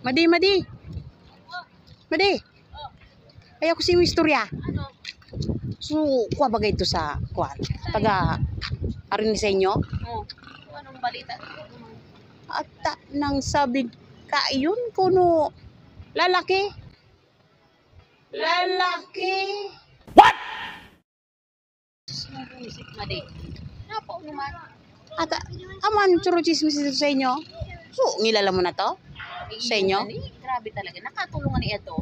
Madi, Madi. Madi. Ay ako si istorya. Ano? So, kuha bagay ito sa kuha. Taga arin sa inyo. Oh. Anong balita? Ata nang sabi ka yun kuno lalaki. Lalaki. Musik madi. Napo naman. Ata aman churo chismis ito sa inyo. So, ngilala mo na to? Sa inyo? Grabe talaga. Nakatulungan niya to.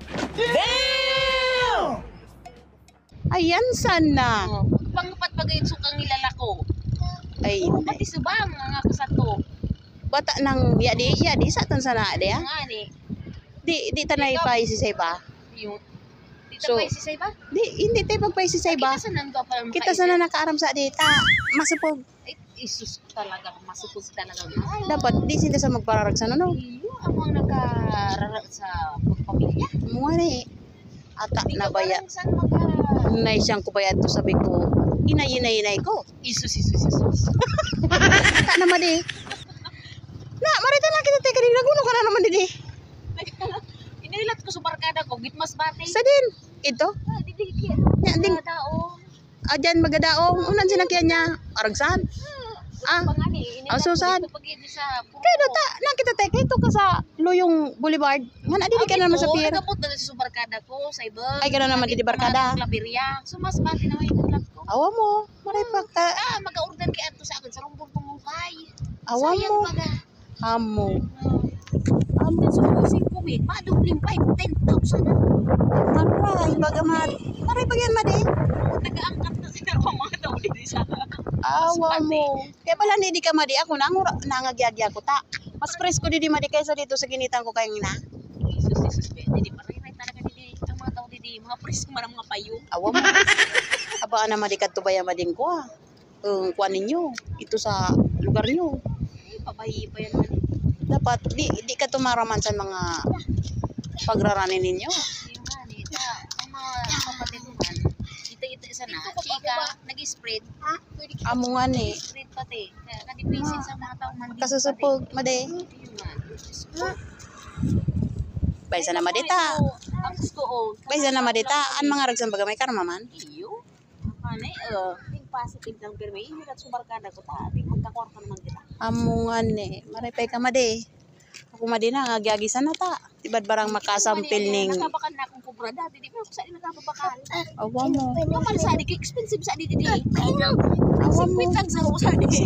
Damn! Ayan sana. Oh. Pangpat bagay sukang nilala ko. Ay, Oh, pati subang mga kasato. bata nang yadi sa tan sana de ya. Nga ni. Di tanay pa isisay pa. Yung So, Dita pa si Sayba? Di hindi tayo pagpaisisay ba? Kita sa nando pa lang Kita sana nakaaram sa dita. Masupog. Ay, isus talaga. Masupog talaga. Dapat di sila sa magpararag sa no. Iyo, ako ang nakarara sa pagpamilya. Mga ni ata Di na ka baya. parang saan maka... Nay siyang kubayad to sabi ko. Inay ko. Isus. Ata naman di. Na, marita na kita tayo kanina. Naguno ka na naman di. Inilat ko sa barkada ko, gitmas bati. Sa din. Ito. Didikit. Nya ding Daong. adyan magadaong. Unan sinakyan niya. Aragsan. Ah. Pangani, inilat Susan. ko dito pag sa pupo. Kaya ta nakita tayo ito ka sa Loyong Boulevard. Nga na ka naman sa pier. Nagabot na sa barkada ko, sa ibang. Ay, ka na naman di barkada. Labiria. Sumas bati naman yung inilat ko. Awa mo. Maray pa ka. Mag-order kay ato sa akin sa rumbong tumungkay. Awa mo. Baga. Amo. Amo sa mga 5 mil, madubling 10,000 na. Maray. Bagamat. Maray pa yan madi. Nag-aangkat na sila ko mga tao dito sa Awa mo. Kaya pala hindi ka madi. Ako nangagyagya ko ta. Mas presko di madi kaysa dito sa ginitan ko kayong ina. Jesus, hindi pa rin talaga dito. Ang mga tao dito, mga presko man ang mga payo. Awa mo. Abaan na madi kadto ba mading ko ah. Kuan ninyo. Ito sa lugar nyo. Ay, pabayi pa yan man. Dapat di ka tumaraman sa mga pagraranin ninyo. Yung nga, ang mga kapatid ko man, ito isa na, chika, nag-spread. Amo nga ni. Spread pati. Kaya kadipisin sa mga tao man. Kasusupog madi. Yun nga. Baysa na madita. Ang gusto ko. Baysa na madita. An mga ragsan baga may karma man. Iyo. Ano think positive lang pero may imirat sa barkada ko ta. Think magkakwarta naman kita. Amo nga ni. Maripay ka madi. Ako madi na ngagigisan na ta. Tibad barang makasampil ning. Nakabakan na akong kubra dati. Di ba ako sa ina nakabakan. Awa mo. Naman sa adik, expensive sa adik. Awa mo. Lang sa sa adik.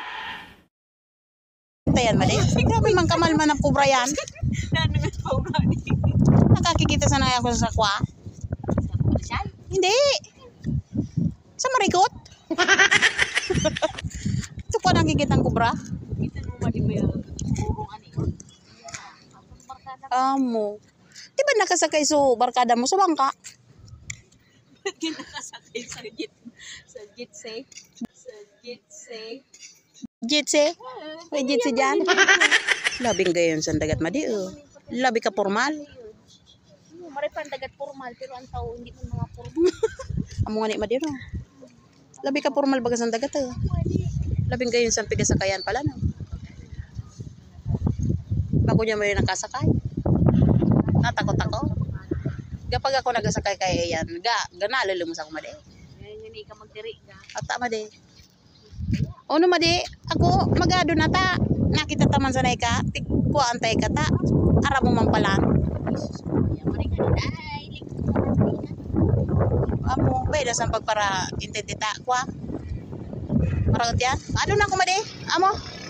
Tayan madi. Grabe man kamal man ang kubra yan. Nanangat pa ako Nakakikita sana ako sa sakwa. Hindi. Sa marikot. Ito po nakikita ang kubra. Kita mo mali mo yung urong ani. Amo. Di ba nakasakay so barkada mo sa bangka? Ba't kinakasakay sa jitsi? Sa jitsi? Jitsi? May jitsi dyan? Labing gayon sa dagat madi. Labi ka formal. Maripan dagat formal pero ang tao hindi ko mga formal. Amo nga ni madi no. Labi ka formal baga sa dagat. Labing gayon sa pigasakayan pala no. Bago niya may nakasakay. Natakot ako. Kapag ako nagasakay kay yan, ganalalo mo sa ako madi. Ngayon hindi ka magdiri ka. Ata madi. Ono madi, ako magado na ta. Nakita taman sa ka, tikwa antay ka ta. Ara mo man pala. Amo, pwede sa pagpara intentita kwa. Maragot yan. Ano na ako madi? Amo.